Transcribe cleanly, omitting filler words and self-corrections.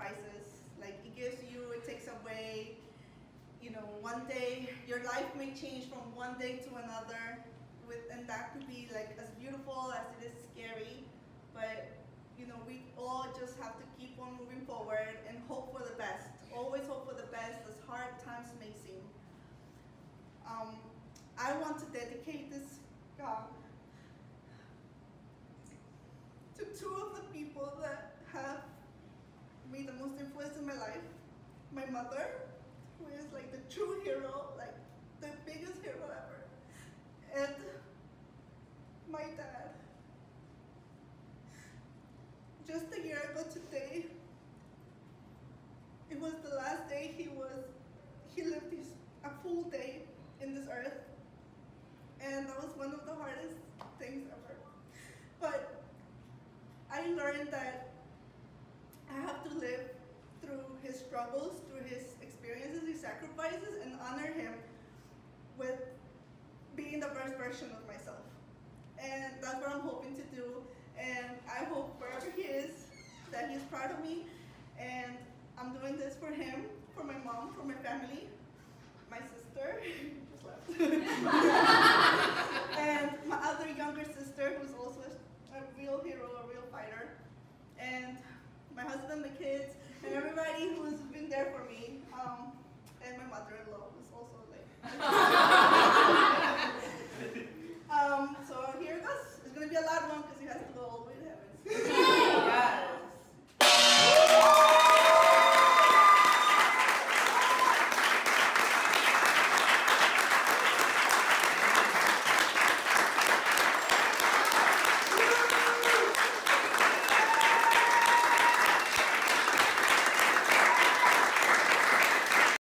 sacrifices. Like, it gives you, it takes away. You know, one day your life may change from one day to another, and that could be like as beautiful as it is scary. But you know, we all just have to keep on moving forward and hope for the best. Always hope for the best, as hard times may seem. I want to dedicate this Gong to two of the people that have made the most influence in my life. My mother, who is like the true hero, like the biggest hero ever, and my dad. Just a year ago today, it was the last day he lived a full day in this earth, and that was one of the hardest things ever. But I learned that I have to live through his struggles, through his experiences, his sacrifices, and honor him with being the best version of myself. And that's what I'm hoping to do. And I hope wherever he is, that he's proud of me. And I'm doing this for him, for my mom, for my family, my sister, just left, and my other younger sister, who's also a real hero, a real fighter, and my husband, my kids, and everybody who's been there for me, and my mother-in-law, who's also like